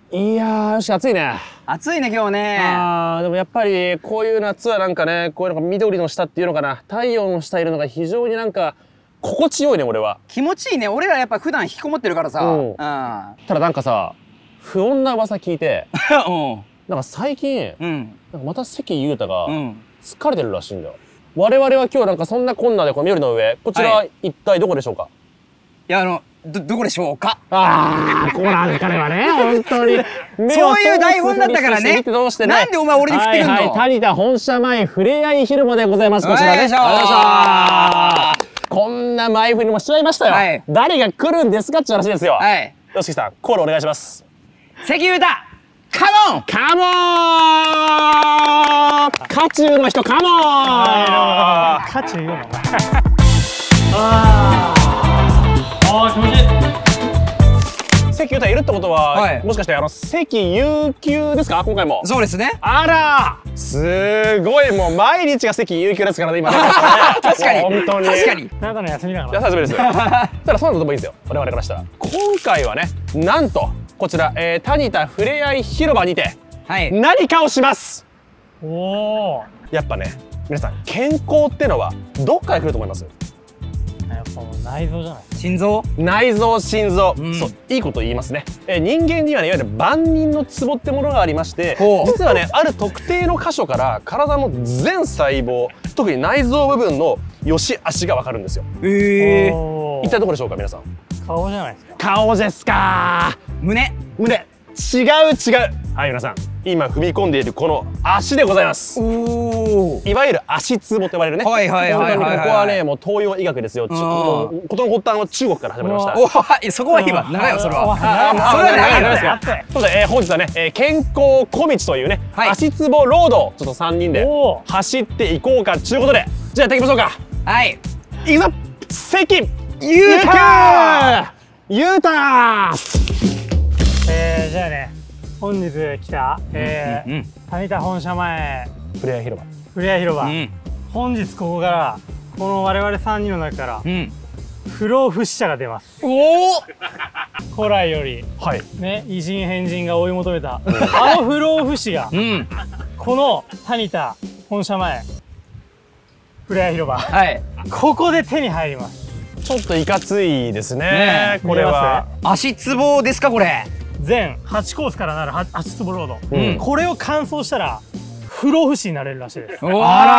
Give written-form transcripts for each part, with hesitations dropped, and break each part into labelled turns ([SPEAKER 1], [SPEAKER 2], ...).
[SPEAKER 1] いやー、よし、暑いね。
[SPEAKER 2] 暑いね、今日ね。
[SPEAKER 1] でもやっぱり、こういう夏はなんかね、こういうのが緑の下っていうのかな、太陽の下いるのが非常になんか、心地よいね、俺は。
[SPEAKER 2] 気持ちいいね。俺らやっぱ普段引きこもってるからさ。
[SPEAKER 1] ただなんかさ、不穏な噂聞いて、なんか最近、なんかまた関裕太が疲れてるらしいんだよ。我々は今日なんかそんなこんなでこの緑の上、こちら一体どこでしょうか？
[SPEAKER 2] いや、どこでしょうか。
[SPEAKER 1] こうなん彼はね、本当に。
[SPEAKER 2] そういう台本だったからね。なんでお前俺に振ってくんの？
[SPEAKER 1] 谷田本社前ふれあい広場でございます。こちらね。こんな前振りもしちゃいましたよ。誰が来るんですかって話ですよ。よしきさん、コールお願いします。
[SPEAKER 2] 関裕太、カモン！
[SPEAKER 1] カモン！渦中の人、カモン！
[SPEAKER 3] 渦中言うの？気持ちいい。
[SPEAKER 1] 関裕太いるってことは、もしかして関有給ですか、今回も？そうですね。あら、すごい、もう毎日が関有給ですからね、今ね。
[SPEAKER 2] 確かに。
[SPEAKER 1] 本当に。
[SPEAKER 2] 確かに。
[SPEAKER 3] ただの休みだから。
[SPEAKER 1] 休みです。ただそうなのでもいいですよ、我々からしたら。今回はね、なんとこちら谷田ふれあい広場にて何かをします。やっぱね、皆さん健康ってのはどっから来ると思います？
[SPEAKER 3] やっぱもう内臓じゃない？
[SPEAKER 2] 心臓？
[SPEAKER 1] 内臓、心臓、そう、いいこと言いますね。人間にはね、いわゆる万人のツボってものがありまして、実はね、ある特定の箇所から体の全細胞、特に内臓部分の良し悪しがわかるんですよ。一体どこでしょうか、皆さん？
[SPEAKER 3] 顔じゃないですか？
[SPEAKER 1] 顔ですか？
[SPEAKER 2] 胸。
[SPEAKER 1] 違う。はい、皆さん、今踏み込んでいるこの足でございます。いわゆる足つぼと呼ばれるね。本当にここはね、もう東洋医学ですよ。事の発端は中国から始まりました。
[SPEAKER 2] そこはいいわ。長いよ、それは。
[SPEAKER 1] それは長いですよ。そうで、本日はね、健康小道というね、足つぼロードをちょっと3人で走っていこうかということで、じゃあやっていきましょうか。はい。いくぞ、関裕太！裕太！
[SPEAKER 3] じゃあね、本日来た谷田本社前
[SPEAKER 1] ふれあい広場、
[SPEAKER 3] 本日ここからこの我々3人の中から不老不死者が出ます。古来よりね、偉人変人が追い求めたあの不老不死がこの谷田本社前ふれあい広場、ここで手に入ります。
[SPEAKER 1] ちょっといかついですね。これは
[SPEAKER 2] 足つぼですか、これ？
[SPEAKER 3] 全8コースからなる足つぼロード、これを完走したら不老不死になれるらしいです。これ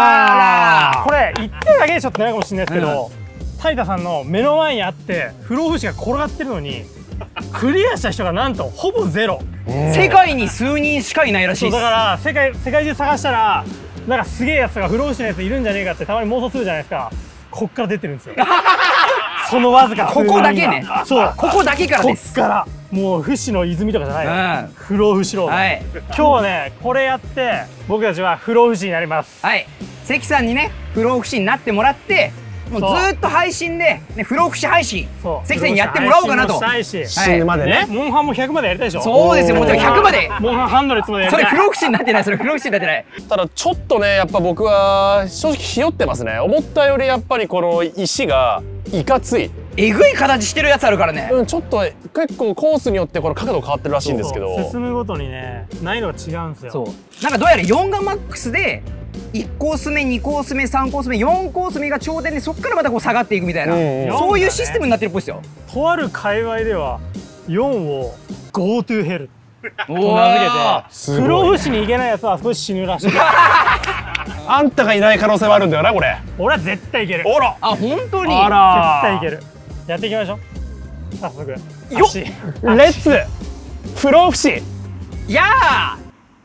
[SPEAKER 3] 1点だけでちょっとないかもしれないですけど、谷田さんの目の前にあって不老不死が転がってるのにクリアした人がなんとほぼゼロ。
[SPEAKER 2] 世界に数人しかいないらしいです。
[SPEAKER 3] だから世界中探したらなんかすげえやつが不老不死のやついるんじゃねえかってたまに妄想するじゃないですか。こっから出てるんですよ。そのわずか
[SPEAKER 2] ここだけね。
[SPEAKER 3] そう、
[SPEAKER 2] ここだけからです。
[SPEAKER 3] こっからもう不死の泉とかじゃないよ。不老不死ロード。今日ね、これやって僕たちは不老不死になります。
[SPEAKER 2] はい。関さんにね、不老不死になってもらって、もうずっと配信で不老不死配信、関さんにやってもらおうかなと。
[SPEAKER 1] 死ぬまでね。
[SPEAKER 3] モンハンも100までやりたいでしょ。
[SPEAKER 2] そうですよ、もちろん100まで。
[SPEAKER 3] モンハンハンドレッツまでやりたい。
[SPEAKER 2] それ不老不死になってない、それ不老不死になってない。
[SPEAKER 1] ただちょっとね、やっぱ僕は正直ひよってますね。思ったよりやっぱりこの石がいかつい。
[SPEAKER 2] えぐい形してるやつあるからね。
[SPEAKER 1] ちょっと結構コースによってこの角度変わってるらしいんですけど、
[SPEAKER 3] 進むごとにね、難易度が違うんですよ。
[SPEAKER 2] なんかどうやら4がマックスで1コース目、2コース目、3コース目、4コース目が頂点で、そこからまたこう下がっていくみたいな、そういうシステムになってるっぽいですよ。
[SPEAKER 3] とある界隈では4を Go to Hell と名付けて、不老不死にいけないやつはあそこで死ぬらしい。
[SPEAKER 1] あんたがいない可能性はあるんだよな、これ。
[SPEAKER 3] 俺は絶対いける。
[SPEAKER 2] あら、あ、本当に。
[SPEAKER 3] 絶対いける。やっていきましょう。早速。よっ。
[SPEAKER 1] レッツ不老不死。
[SPEAKER 2] やあ。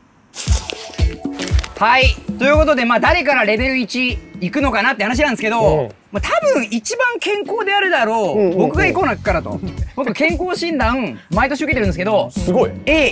[SPEAKER 2] はい。ということで、まあ誰からレベル1いくのかなって話なんですけど、まあ多分一番健康であるだろう僕が行こうなからと。僕健康診断毎年受けてるんですけど、
[SPEAKER 1] すごい。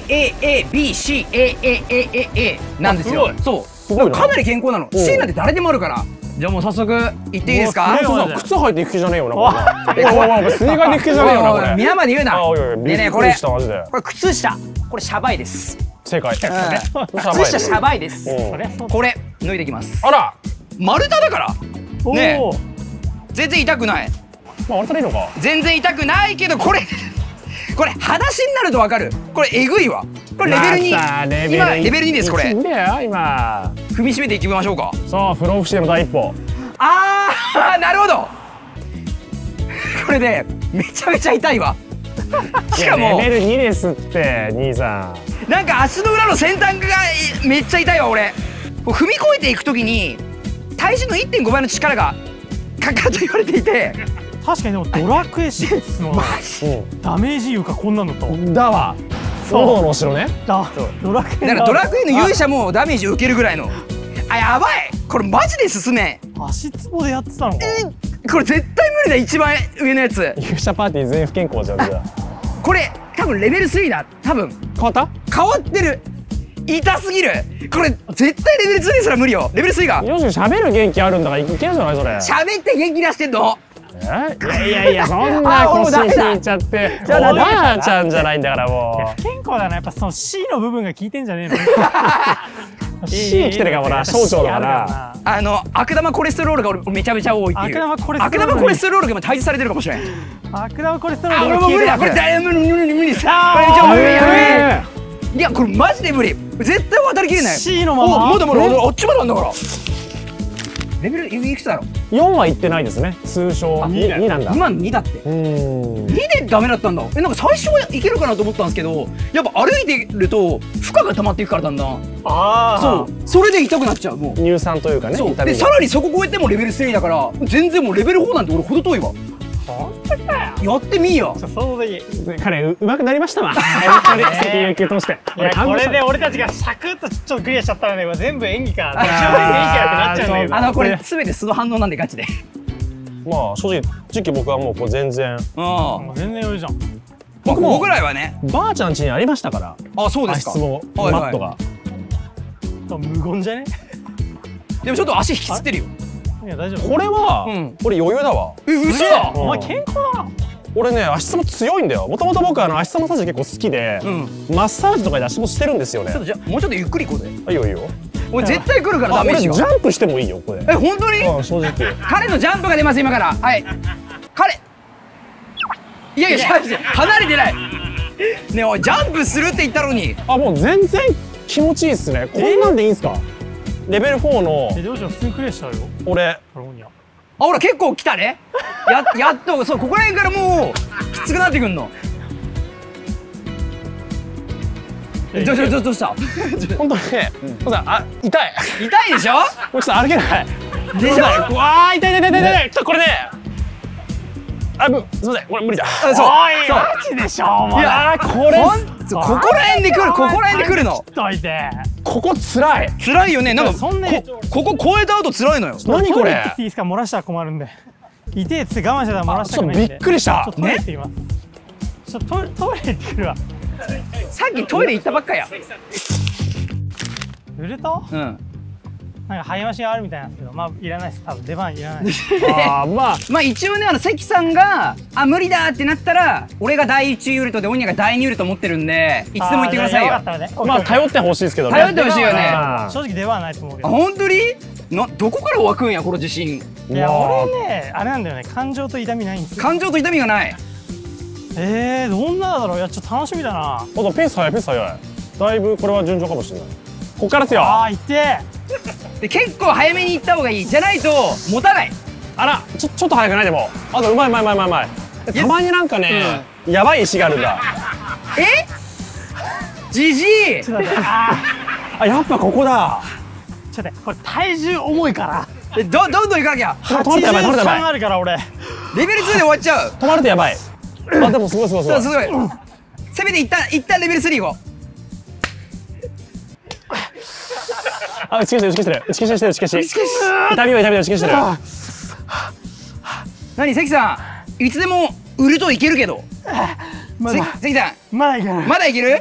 [SPEAKER 2] AAABCAAAA なんですよ。そう。かなり健康なの。C なんて誰でもあるから。じゃあもう早速行っていいですか？
[SPEAKER 1] 靴履いていく気じゃねえよな。スニーカーでいく気じゃねえよな、これ。
[SPEAKER 2] 皆まで言うな。ねえねえ、これ靴下。これシャバいです。
[SPEAKER 1] 正解。
[SPEAKER 2] 靴下シャバいです。これ脱いでいきます。あら、丸太だからねえ、全然痛くない。
[SPEAKER 1] 丸太でいいのか。
[SPEAKER 2] 全然痛くないけど、これこれ裸足になるとわかる。これえぐいわ。これレベル2。今レベル2ですこれ。
[SPEAKER 1] いいんだよ今。
[SPEAKER 2] 踏みしめていきましょうか。
[SPEAKER 1] そう不老不死の第一歩。
[SPEAKER 2] ああなるほど。これでめちゃめちゃ痛いわ。しかも
[SPEAKER 1] レベル2ですって兄さ
[SPEAKER 2] ん。なんか足の裏の先端がめっちゃ痛いわ俺。踏み越えていくときに体重の 1.5 倍の力がかかると言われていて。
[SPEAKER 3] 確かにでもドラクエ6のダメージ油がこんなのと
[SPEAKER 1] だわ。炎のお城ね。
[SPEAKER 3] ドラクエ
[SPEAKER 2] だからドラクエの勇者もダメージ受けるぐらいの。あやばいこれマジで進め。
[SPEAKER 3] 足つぼでやってたのか。
[SPEAKER 2] これ絶対無理だ一番上のやつ。
[SPEAKER 1] 勇者パーティー全員不健康じゃん。
[SPEAKER 2] これ多分レベル3だ多分。
[SPEAKER 1] 変わった？
[SPEAKER 2] 変わってる。痛すぎる。これ絶対レベル2ですら無理よ。レベル3が。
[SPEAKER 1] よし喋る元気あるんだからいけるじゃないそれ。
[SPEAKER 2] 喋って元気出してんの。
[SPEAKER 1] いやいやそんな腰引いちゃって。じゃあばあちゃんじゃないんだからも
[SPEAKER 3] う。不健康だなやっぱその C の部分が効いてんじゃねえの。
[SPEAKER 1] C 来てるかもな小腸だから。
[SPEAKER 2] 悪玉コレステロールが俺めちゃめちゃ多いっていう。悪玉コレステロールが今退治されてるかもしれない。
[SPEAKER 3] 悪玉コレステロール。
[SPEAKER 2] 俺も無理だこれだいぶ無理さ。いやこれマジで無理。絶対渡りきれない。
[SPEAKER 3] C のまま。
[SPEAKER 2] まだあっちまでなんだから。レベルいくつだろう。
[SPEAKER 1] 4はいってないですね通称。2なんだ。
[SPEAKER 2] 今の2だって。2でダメだったんだ。なんか最初はいけるかなと思ったんですけどやっぱ歩いてると負荷が溜まっていくからだんだん。そうそれで痛くなっちゃう。もう
[SPEAKER 1] 乳酸というかね。
[SPEAKER 2] そうでさらにそこ超えてもレベル3だから全然もうレベル4なんて俺ほど遠いわ。
[SPEAKER 3] 本当かよ。
[SPEAKER 2] やってみいや。
[SPEAKER 1] 彼うまくなりましたわ。本当に席有給通して。
[SPEAKER 3] これで俺たちがサクッとちょっとクリアしちゃったらね全部演技か。演技かってなっちゃうんだけど。
[SPEAKER 2] これ全て素の反応なんでガチで。
[SPEAKER 1] まあ正直僕はもうこう全然。
[SPEAKER 3] 全然余裕じゃん。
[SPEAKER 2] 僕もぐらいはね。
[SPEAKER 1] ばあちゃん家にありましたから。
[SPEAKER 2] あそうですか。
[SPEAKER 1] 足つぼマットが。
[SPEAKER 3] 無言じゃね。
[SPEAKER 2] でもちょっと足引きつってるよ。
[SPEAKER 3] いや大丈夫。
[SPEAKER 1] これは俺余裕だわ。
[SPEAKER 2] 嘘だ。
[SPEAKER 3] お前健康だな。
[SPEAKER 1] 俺ね足つぼ強いんだよ。もともと僕足つぼマッサージ結構好きでマッサージとかで足つぼしてるんですよね。
[SPEAKER 2] じゃもうちょっとゆっくり行こうぜ。
[SPEAKER 1] いいよいいよ。
[SPEAKER 2] 俺絶対来るからダメージが。
[SPEAKER 1] ジャンプしてもいいよこれ。
[SPEAKER 2] 本当に？
[SPEAKER 1] 正直。
[SPEAKER 2] 彼のジャンプが出ます今から。はい。彼。いやいや離れてない。ねおいジャンプするって言ったのに。
[SPEAKER 1] もう全然気持ちいいっすね。こんなんでいいんすか？レベル4の。
[SPEAKER 3] どうしよう普通にクリアしちゃうよ。
[SPEAKER 1] 俺。
[SPEAKER 2] ほら結構来たね。やっとそうここら辺からもうきつくなってくんの。どうした
[SPEAKER 1] 本当にね、痛い
[SPEAKER 2] でしょ。
[SPEAKER 1] これちょっと歩けない
[SPEAKER 2] でしょ。
[SPEAKER 1] わあ痛いこれねすいませんこれ無理だ。
[SPEAKER 2] そう
[SPEAKER 3] マジでしょ。
[SPEAKER 2] いやここら辺で来るの。
[SPEAKER 1] ここ辛い
[SPEAKER 2] よね。なんかここ超えた後辛いのよ。
[SPEAKER 1] 何これ。
[SPEAKER 3] いいですか漏らしたら困るんで。痛いっつって我慢してたら漏らしたくないんで。
[SPEAKER 1] びっくりした。
[SPEAKER 3] ちょっとトイレ行ってきます。ちょっとトイレ行ってくるわ。
[SPEAKER 2] さっきトイレ行ったばっかや。
[SPEAKER 3] ウルト？なんか早押しがあるみたいなんですけど、まあいらないです。多分出番いらないです。
[SPEAKER 2] まあ一応ね関さんが無理だってなったら俺が第1ユルトでオニャが第2ユルト持ってるんでいつでも言ってくださいよ。
[SPEAKER 1] まあ頼ってほしいですけどね。
[SPEAKER 2] 頼ってほしいよね。
[SPEAKER 3] 正直出番ないと思うけど。
[SPEAKER 2] 本当に？どこから湧くんやこの自信。
[SPEAKER 3] いや俺ねあれなんだよね感情と痛みないんですよ。
[SPEAKER 2] 感情と痛みがない。
[SPEAKER 3] どんなだろう。いやちょっと楽しみだな。
[SPEAKER 1] ペース早い。だいぶこれは順調かもしれない。こっからですよ。
[SPEAKER 3] いって
[SPEAKER 2] で結構早めに行った方がいいじゃないと持たない。
[SPEAKER 1] ちょっと早くないでも。うまい。たまになんかねやばい石があるんだ。
[SPEAKER 2] じじい。
[SPEAKER 1] やっぱここだ。
[SPEAKER 3] ちょっとこれ体重重いから。
[SPEAKER 2] どんどん行かなきゃ。
[SPEAKER 3] 83あるから俺。
[SPEAKER 2] レベル2で終わっちゃう。
[SPEAKER 1] 止まるとやばい。でもすごい。
[SPEAKER 2] せめて一旦レベル3行こう。
[SPEAKER 1] 打ち消してる。痛みは打ち消してる。
[SPEAKER 2] 何関さんいつでもウルトいけるけど。関さん
[SPEAKER 3] まだいける。
[SPEAKER 2] まだいける。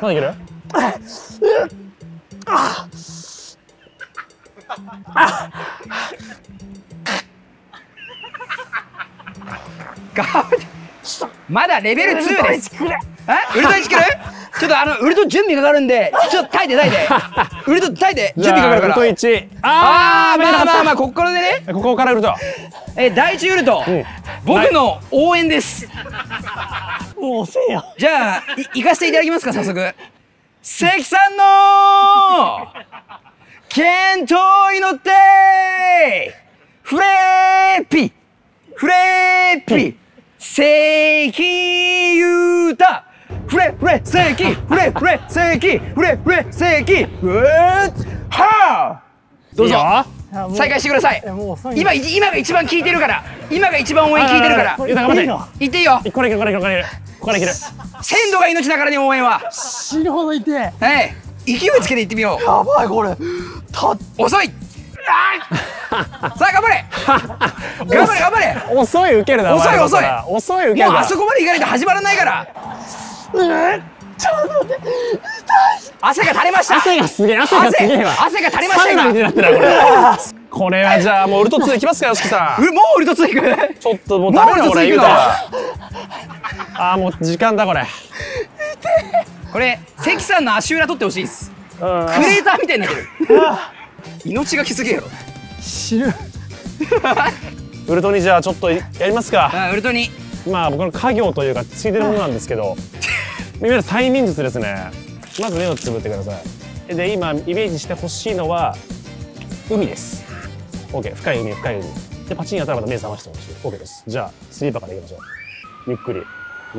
[SPEAKER 2] まだレベル2です。ウルト1来る？ちょっとウルト準備かかるんで、ちょっと耐えて。ウルト耐えて、準備かかるから。
[SPEAKER 1] ウルト1。
[SPEAKER 2] まあここでね。
[SPEAKER 1] ここからウルト。
[SPEAKER 2] 第1ウルト、僕の応援です。
[SPEAKER 3] もう遅えよ。
[SPEAKER 2] じゃあ行かせていただきますか、早速。関さんの健闘祈ってフレーピフレーピ関裕太フレフレ関フレフレ関フレフレ関はぁどうぞ再開してください。今が一番効いてるから、今が一番応援効いてるから。
[SPEAKER 1] ゆうた頑張って。
[SPEAKER 2] 言っていいよ。
[SPEAKER 1] これいけるこれいけるこれいけるこれいける。
[SPEAKER 2] 鮮度が命だからね、応援は。
[SPEAKER 3] 死ぬほど痛え。
[SPEAKER 2] はい、勢いつけていってみよう。
[SPEAKER 3] やばいこれ。
[SPEAKER 2] 遅い。さあ頑張れ。頑張れ頑張れ。
[SPEAKER 1] 遅い受けるな。
[SPEAKER 2] 遅い遅い。
[SPEAKER 1] 遅い受けるな。
[SPEAKER 2] もうあそこまで行かないと始まらないから。ちょっと待って。汗が垂れました。
[SPEAKER 1] 汗がすげえ汗がすげえわ。
[SPEAKER 2] 汗が垂れました今。
[SPEAKER 1] これはじゃあもうウルト2いきますか、よしきさん。
[SPEAKER 2] もうウルト2いく。
[SPEAKER 1] ちょっともうダメだこれ言うたら。あーもう時間だこれ。
[SPEAKER 2] これ関さんの足裏取ってほしいです。クレーターみたいになってる。命がきすぎよ。
[SPEAKER 3] 死ぬ。
[SPEAKER 1] ウルト2じゃあちょっとやりますか。
[SPEAKER 2] ウルト2。
[SPEAKER 1] まあ僕の家業というかついてるものなんですけど、いわゆる催眠術ですね。まず目をつぶってください。で今イメージしてほしいのは海です。 OK、 深い海深い海でパチンやったらまた目覚ましてほしい。 OK です。じゃあスリーパーからいきましょう。ゆっくり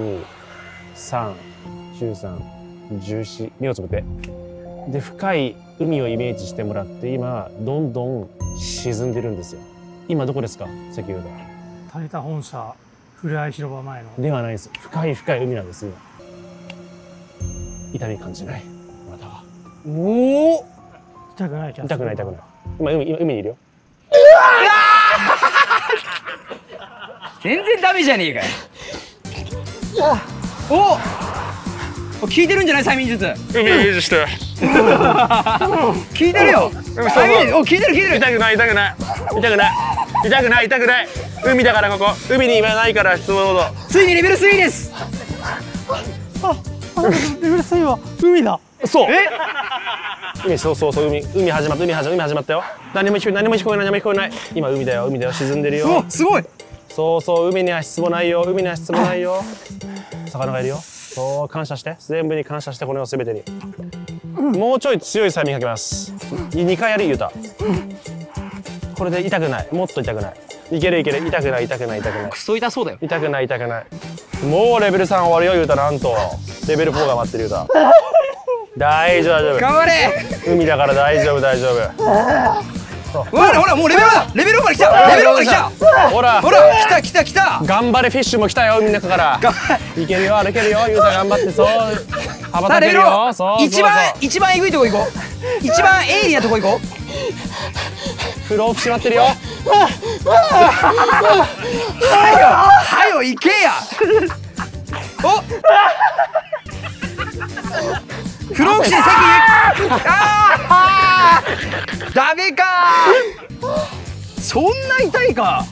[SPEAKER 1] 2、3、13、14、目をつぶって、で深い海をイメージしてもらって、今どんどん沈んでるんですよ。今どこですか、関裕太？
[SPEAKER 3] タイタ本社ふれあい広場前の。
[SPEAKER 1] ではないです。深い深い海なんです今。痛み感じない？または。
[SPEAKER 2] おお。
[SPEAKER 3] 痛くない。
[SPEAKER 1] 痛くない痛くない。今海にいるよ。
[SPEAKER 2] 全然ダメじゃねえかよ。お、効いてるんじゃない催眠術。
[SPEAKER 1] 海イメージして。
[SPEAKER 2] 効いてるよ。催眠術、お、効いてる効いてる。
[SPEAKER 1] 痛くない痛くない痛くない痛くない痛くない。海だからここ。海に今ないから質問ほど。
[SPEAKER 2] ついにレベル3です。
[SPEAKER 3] レベル3は海だ。
[SPEAKER 1] そう。海、そう海始まったよ。何も聞こえない。今海だよ沈んでるよ。
[SPEAKER 2] お、すごい。
[SPEAKER 1] そう海には質もないよ。魚がいるよ。そう感謝して、全部に感謝して、この世すべてに。もうちょい強い催眠かけます。2回やる、ゆうた。これで痛くない。もっと痛くない。いける痛くない。
[SPEAKER 2] クソ痛そうだよ。
[SPEAKER 1] 痛くない。もうレベル3終わるよ、ゆうた。なんとレベル4が待ってる、ゆうた。大丈夫。
[SPEAKER 2] 頑張れ。
[SPEAKER 1] 海だから大丈夫。
[SPEAKER 2] ほらもうレベル4まで来た。ほら来た。
[SPEAKER 1] 頑張れフィッシュも来たよ、海の中から。いけるよ、歩けるよ、ゆうた頑張って。そう羽ばたけるよ。
[SPEAKER 2] 一番えぐいとこ行こう。一番鋭利なとこ行こう。
[SPEAKER 1] 不老不死待ってるよ。
[SPEAKER 2] はよ行けや。お不老不死関。ダメか。そんな痛いか。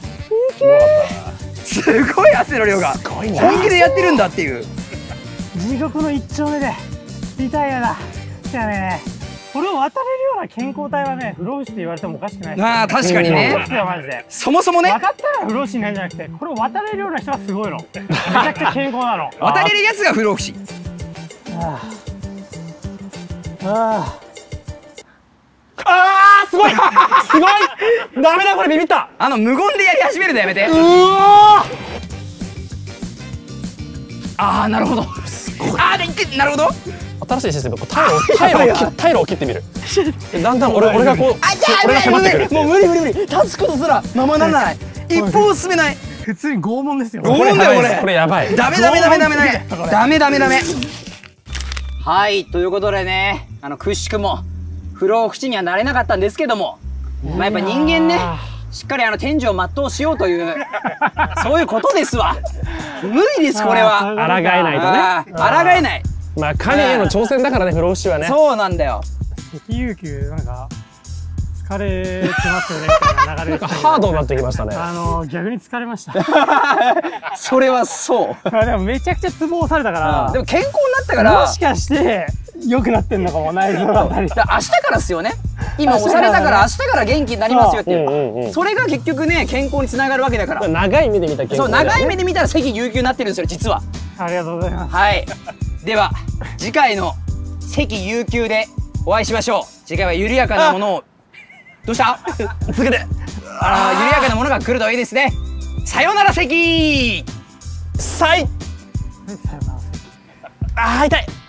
[SPEAKER 2] すごい汗の量が。本気でやってるんだっていう。
[SPEAKER 3] 地獄の一丁目で痛いやだ。じゃあね、これを渡れるような健康体はね、不老不死って言われてもおかしくない。
[SPEAKER 2] ああ、確かにね。
[SPEAKER 3] マジで。
[SPEAKER 2] そもそもね。
[SPEAKER 3] 渡ったら不老不死になるんじゃなくて、これを渡れるような人がすごいの。めちゃくちゃ健康なの。
[SPEAKER 2] 渡れるやつが不老不死。
[SPEAKER 1] すごいダメだこれ、ビビった。
[SPEAKER 2] 無言でやり始めるのやめて。なるほど。なるほど。
[SPEAKER 1] 新しいシステム、タイルを切ってみる。だんだん俺がこう、俺が迫ってくる。
[SPEAKER 2] もう無理。立つことすらままならない。一歩も進めない。
[SPEAKER 3] 普通に拷問ですよ。
[SPEAKER 2] 拷問だよ
[SPEAKER 1] これやばい。
[SPEAKER 2] ダメ。はい、ということでね、くしくも不老不死にはなれなかったんですけども、やっぱ人間ね、しっかり天寿を全うしようというそういうことですわ。無理ですこれは。
[SPEAKER 1] 抗えないとね。
[SPEAKER 2] 抗えない。
[SPEAKER 1] まあ神への挑戦だからね、不老不死はね。
[SPEAKER 2] そうなんだよ。
[SPEAKER 3] 石油級なんか疲れてますよねみたいな流れで
[SPEAKER 1] ハードになってきましたね。
[SPEAKER 3] 逆に疲れました。
[SPEAKER 2] それはそう。
[SPEAKER 3] でもめちゃくちゃツボ押されたから。
[SPEAKER 2] でも健康になったから。
[SPEAKER 3] もしかして良くなってんのかも。内臓だったり。
[SPEAKER 2] 明日からっすよね。今押されたから明日から元気になりますよっていう。それが結局ね、健康につながるわけだから。
[SPEAKER 1] 長い目で見た健康。
[SPEAKER 2] そう、長い目で見たら関有給になってるんですよ実は。
[SPEAKER 3] ありがとうございます。
[SPEAKER 2] はい。では次回の関有給でお会いしましょう。次回は緩やかなものを。どうした？
[SPEAKER 1] 続けて。
[SPEAKER 2] 緩やかなものが来るといいですね。さよなら関。
[SPEAKER 1] さい。
[SPEAKER 3] さよなら。
[SPEAKER 1] あー痛い。